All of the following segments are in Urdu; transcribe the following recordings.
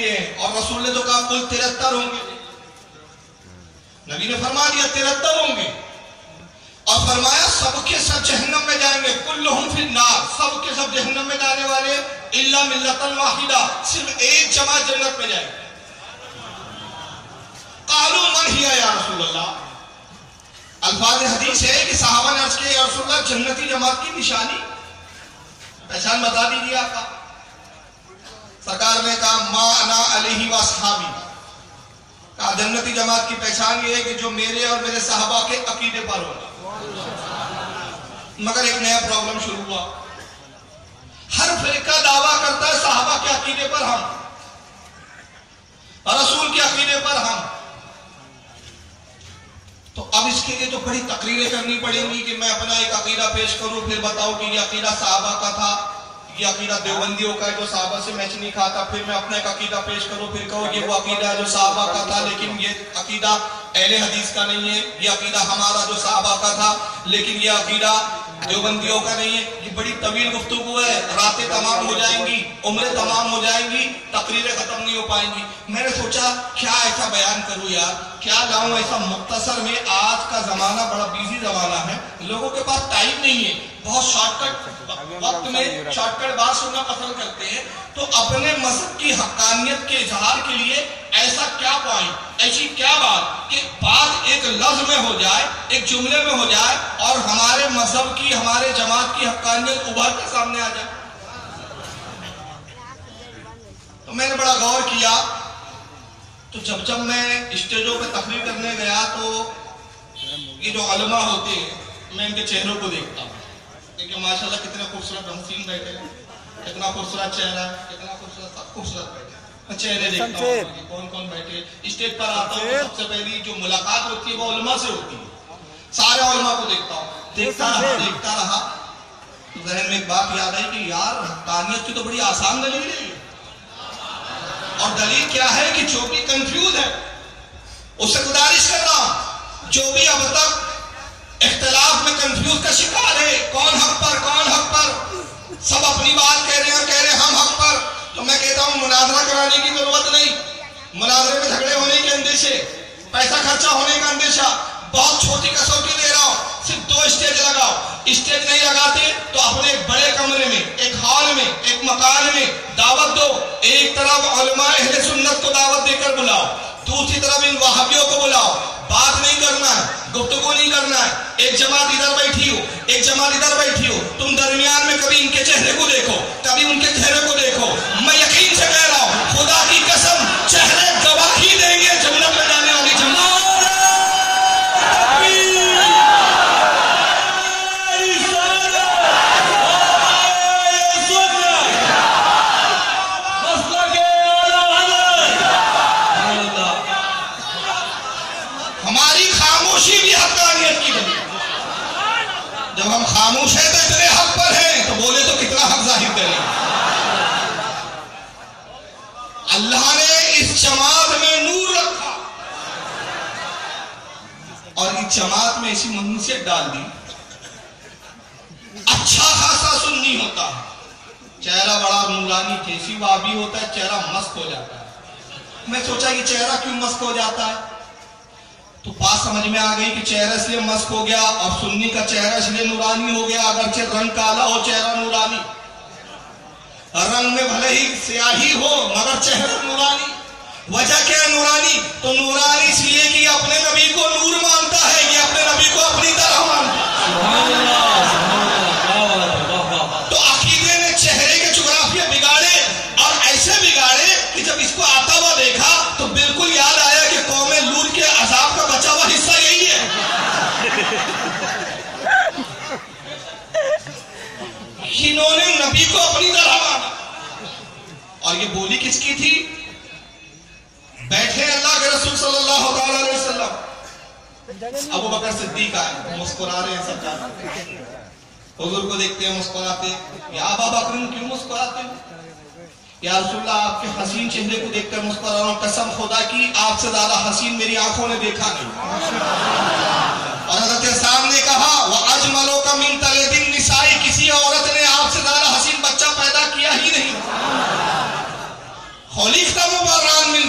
کہتے ہیں, اور رسول نے تو کہا کل 73 ہوں گے. نبی نے فرما دیا 73 ہوں گے, اور فرمایا سب کے سب جہنم میں جائیں گے, کلہم فی النار, سب کے سب جہنم میں جانے والے, الا ملۃ واحدہ, صرف ایک جماعت جنت میں جائے گی. قالوا من ہی یا رسول اللہ. الفاظ حدیث ہے کہ صحابہ نے عرض کیا یا رسول اللہ جنتی جماعت کی نشانی پہچان بتا دیجیے آقا. سرکار نے کہا ما انا علیہ واصحابی, کہا جنتی جماعت کی پہچان یہ ہے کہ جو میرے اور میرے صحابہ کے عقیدے پر ہوگا. مگر ایک نیا پرابلم شروع ہوا. ہر فرقہ دعویٰ کرتا ہے صحابہ کے عقیدے پر ہم, رسول کے عقیدے پر ہم. تو اب اس کے لیے تو بڑی تقریریں کرنی پڑیں گی کہ میں اپنا ایک عقیدہ پیش کروں, پھر بتاؤں کہ یہ عقیدہ صحابہ کا تھا, یہ عقیدہ دیوبندیوں کا ہے جو صحابہ سے میچ نہیں کھاتا. پھر میں اپنا ایک عقیدہ پیش کروں, پھر کہوں یہ وہ عقیدہ ہے جو صحابہ کا تھا لیکن یہ عقیدہ اہل حدیث کا نہیں ہے, یہ عقیدہ ہمارا جو صحابہ کا تھا لیکن یہ عقیدہ دیوبندیوں کا نہیں ہے. یہ بڑی طویل گفتگو ہے, راتیں تمام ہو جائیں گی, عمریں تمام ہو جائیں گی, تقریریں ختم نہیں ہو پائیں گی. میں نے سوچا کیا ایسا بیان کروں یار, کیا لاؤں ایسا مختصر میں. آج کا زمانہ بڑا بیزی زمانہ ہے, لوگوں کے پاس ٹائم نہیں ہے, بہت شارٹ کٹ وقت میں شارٹ کٹ بات سننا پسند کرتے ہیں. تو اپنے مذہب کی حقانیت کے اظہار کے لیے ایسا کیا پوائنٹ, ایسی کیا بات کہ بات ایک لفظ میں ہو جائے, ایک جملے میں ہو جائے, اور ہمارے مذہب کی, ہمارے جماعت کی حقانیت ابھر کے سامنے آ جائے. تو میں نے بڑا غور کیا. تو جب میں اسٹیجوں پہ تقریر کرنے گیا تو یہ جو علماء ہوتے ہیں میں ان کے چہروں کو دیکھتا ہوں, کہ ماشاءاللہ کتنے خوبصورت حسین بیٹھے ہیں, کتنا خوبصورت چہرہ ہے, کتنا خوبصورت, سب خوبصورت بیٹھے, چہرے دیکھتا ہوں کہ کون کون بیٹھے. اسٹیج پر آتا ہوں سب سے پہلی جو ملاقات ہوتی ہے وہ علماء سے ہوتی ہے. سارے علماء کو دیکھتا ہوں, دیکھتا رہا تو ذہن میں ایک بات یاد آئی کہ یار حقانیت کی تو بڑی آسان دلیل ہے. اور دلیل کیا ہے کہ جو بھی کنفیوز ہے اسے گزارش کر رہا ہوں, جو بھی اب تک اختلاف میں کنفیوز کا شکار ہے, کون حق پر, سب اپنی بات کہہ رہے ہیں اور کہہ رہے ہیں ہم حق پر. تو میں کہتا ہوں مناظرہ کرانے کی ضرورت نہیں, مناظرے میں جھگڑے ہونے کے اندیشے, پیسہ خرچہ ہونے کا اندیشہ, بہت چھوٹی کسوٹی دے رہا ہوں, صرف 2 اسٹیج لگاؤ. اسٹیج نہیں لگاتے تو اپنے ایک بڑے کمرے میں, ایک ہال میں, ایک مکان میں دعوت دو. ایک طرف علماء اہل سنت کو دعوت دے کر بلاؤ, دوسری طرف ان وہابیوں کو بلاؤ. بات نہیں کرنا ہے, گفتگو نہیں کرنا ہے. ایک جماعت ادھر بیٹھی ہو, ایک جماعت ادھر بیٹھی ہو, تم درمیان میں کبھی ان کے چہرے کو دیکھو, کبھی ان کے چہرے کو دیکھو. میں یقین سے کہہ رہا ہوں, خدا کی قسم چہرے گواہی دیں گے جنت میں جانے والی جماعت. جب ہم خاموش ہیں تو اتنے حق پر ہیں, تو بولے تو کتنا حق ظاہر کریں. اللہ نے اس جماعت میں نور رکھا اور اس جماعت میں ایسی منحوسیت ڈال دی. اچھا خاصا سنی ہوتا ہے, چہرہ بڑا نورانی, جیسی وابی ہوتا ہے چہرہ مست ہو جاتا ہے. میں سوچا یہ چہرہ کیوں مست ہو جاتا ہے, تو بات سمجھ میں آ گئی کہ چہرہ اس لیے مست ہو گیا اور سنی کا چہرہ اس لیے نورانی ہو گیا. اگرچہ رنگ کالا ہو چہرہ نورانی, رنگ میں بھلے ہی سیاہی ہو مگر چہرہ نورانی. وجہ کیا ہے نورانی؟ تو نورانی اس لیے کہ یہ اپنے نبی کو نور مانتا ہے, یہ اپنے نبی کو اپنی طرح مانتا ہے. تو عقیدے نے چہرے کے جغرافیہ بگاڑے, اور ایسے بگاڑے کہ جب اس کو آتا ہوا دیکھا تو بالکل یاد آیا کہ قوم لوط کے عذاب کا بچا ہوا حصہ یہی ہے. انہوں نے نبی کو اپنی طرح مانا. اور یہ بولی کس کی تھی؟ بیٹھے اللہ کے رسول صلی اللہ علیہ وسلم, ابو بکر صدیق آئے, مسکرا رہے ہیں سرکار, حضور کو دیکھتے ہیں مسکراتے. یا ابا بکر کیوں مسکراتے ہیں؟ یا رسول اللہ آپ کے حسین چہرے کو دیکھ کر مسکرا رہا ہوں, قسم خدا کی آپ سے زیادہ حسین میری آنکھوں نے دیکھا نہیں. اور حضرت صاحب نے کہا وَأَجْمَلُكَ مِن تَلِدِ النِّسَاءِ, کسی عورت نے آپ سے زیادہ حسین بچہ پیدا کیا ہی نہیں. خلیفتہ مبارک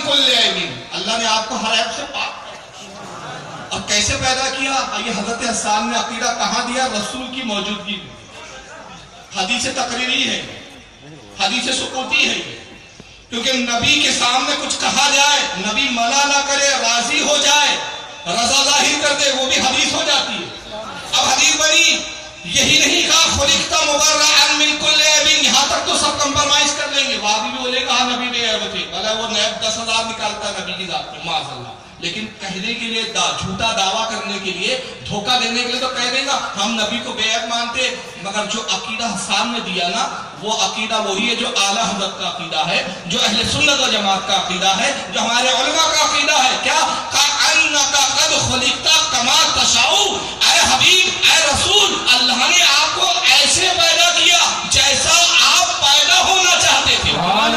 کل عیب، اللہ نے آپ کو ہر عیب سے پاک کیا۔ اور کیسے پیدا کیا؟ یہ حضرت حسان نے عقیدہ کہاں دیا؟ رسول کی موجودگی میں۔ حدیث تقریری ہے، حدیث سکوتی ہے، کیونکہ نبی کے سامنے کچھ کہا جائے، نبی منع نہ کرے، راضی ہو جائے، رضا ظاہر کر دے، وہ بھی حدیث ہو جاتی ہے۔ اب حدیث بنی، یہی نہیں کہا خلقت مبرئا من کل عیب، یہاں تک تو سب کمپرمائز کر لیں گے، وہاں بھی بولے کہا نبی بے عیب تھے، بھلا وہ نیب 10,000 نکالتا ہے نبی کی ذات میں، معاذ اللہ۔ لیکن کہنے کے لیے جھوٹا دعویٰ کرنے کے لیے، دھوکہ دینے کے لیے تو کہہ دیں گا ہم نبی کو بے عیب مانتے، مگر جو عقیدہ حسان نے دیا نا، وہ عقیدہ وہی ہے جو اعلیٰ حضرت کا عقیدہ ہے، جو اہل سنت و جماعت کا عقیدہ ہے، جو ہمارے علماء کا عقیدہ ہے۔ کیا؟ کأنک قد خلقت کما تشاء، اے حبیب، اے رسول، اللہ نے آپ کو ایسے پیدا کیا جیسا آپ پیدا ہونا چاہتے تھے،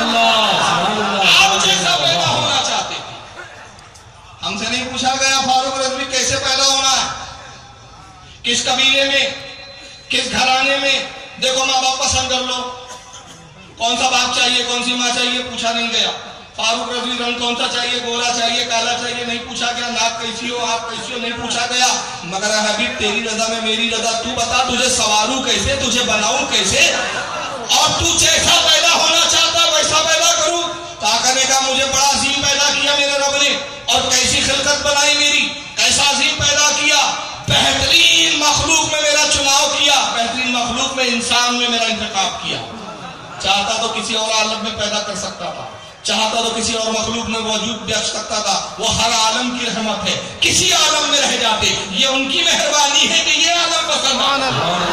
آپ جیسا پیدا ہونا چاہتے تھے۔ ہم سے نہیں پوچھا گیا فاروق رضوی کیسے پیدا ہونا ہے، کس قبیلے میں، کس گھرانے میں، دیکھو ماں باپ پسند کر لو، کون سا باپ چاہیے، کون سی ماں چاہیے، پوچھا نہیں گیا۔ فاروق رضوی رنگ کون سا چاہیے، گورا چاہیے، کالا چاہیے، نہیں پوچھا گیا۔ ناک کیسی ہو، آپ کیسی ہو، نہیں پوچھا گیا۔ مگر اے حبیب تیری رضا میں میری رضا، تو بتا تجھے سواروں کیسے، تجھے بناؤں کیسے، اور تو جیسا پیدا ہونا چاہتا ویسا پیدا کروں۔ تو آقا نے کہا مجھے بڑا عظیم پیدا کیا میرے رب نے، اور کیسی خلقت بنائی میری، کیسا عظیم پیدا کیا، بہترین مخلوق میں میرا چناؤ کیا، بہترین مخلوق میں انسان میں میرا انتخاب کیا۔ چاہتا تو کسی اور عالم میں پیدا کر سکتا تھا، چاہتا تو کسی اور مخلوق میں وجود بخش سکتا تھا، وہ ہر عالم کی رحمت ہے، کسی عالم میں رہ جاتے، یہ ان کی مہربانی ہے کہ یہ عالم پسند آیا،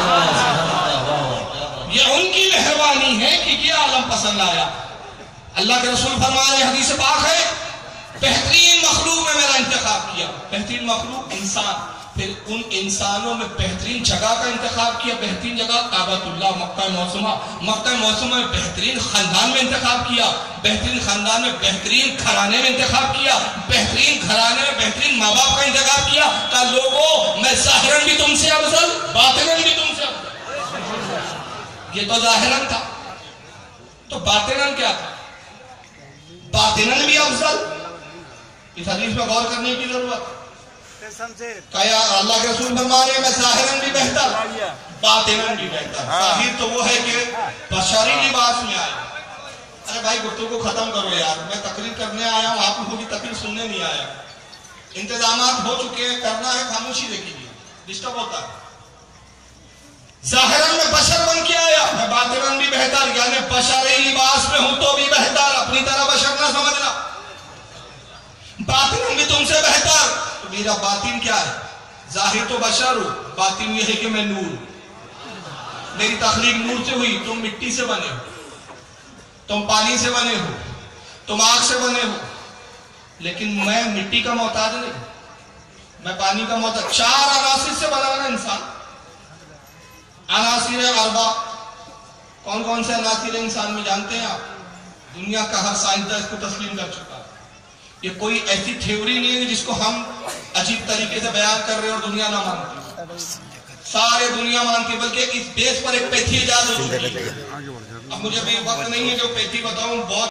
یہ ان کی مہربانی ہے کہ یہ عالم پسند آیا۔ اللہ کے رسول فرما رہے، حدیث پاک ہے، بہترین مخلوق میں میرا انتخاب کیا، بہترین مخلوق انسان، پھر ان انسانوں میں بہترین جگہ کا انتخاب کیا، بہترین جگہ کعبۃ اللہ مکہ معظمہ، مکہ معظمہ میں بہترین خاندان میں انتخاب کیا، بہترین خاندان میں بہترین گھرانے میں انتخاب کیا، بہترین گھرانے میں بہترین ماں باپ کا انتخاب کیا۔ کہا لوگوں میں ظاہراً بھی تم سے افضل، باطناً بھی تم سے افضل۔ یہ تو ظاہراً تھا، تو باطناً کیا تھا؟ باطناً بھی افضل۔ اس حدیث میں غور کرنے کی ضرورت۔ کہا اللہ کے رسول فرما رہے ہیں میں ظاہراً بھی بہتر، باطناً بھی بہتر۔ ظاہر تو وہ ہے کہ بشری لباس میں آئے۔ ارے بھائی گفتگو ختم کرو یار، میں تقریر کرنے آیا ہوں، آپ لوگوں کی تقریر سننے نہیں آیا۔ انتظامات ہو چکے ہیں، کرنا ہے، خاموشی دیکھیے، ڈسٹرب ہوتا ہے۔ ظاہراً میں بشر بن کے آیا، میں باطناً بھی بہتر، یعنی بشری لباس میں ہوں تو بھی بہتر، اپنی طرح بشر نہ سمجھنا۔ باطن بھی تم سے بہتر، تو میرا باطن کیا ہے؟ ظاہر تو بشر ہوں، باطن یہ ہے کہ میں نور ہوں، میری تخلیق نور سے ہوئی، تم مٹی سے بنے ہو، تم پانی سے بنے ہو، تم آگ سے بنے ہو، لیکن میں مٹی کا محتاج نہیں، میں پانی کا محتاج۔ 4 عناصر سے بنا نا انسان، عناصر اربع۔ کون کون سے عناصر انسان میں جانتے ہیں آپ؟ دنیا کا ہر سائنسداں اس کو تسلیم کر چکا ہے۔ یہ کوئی ایسی تھیوری نہیں ہے جس کو ہم عجیب طریقے سے بیان کر رہے ہیں اور دنیا نہ مانتی، سارے دنیا مانتی، بلکہ اس بیس پر ایک پیتھی ایجاد ہو چکی ہے۔ اب مجھے بھی وقت نہیں ہے جو پیتھی بتاؤں، بہت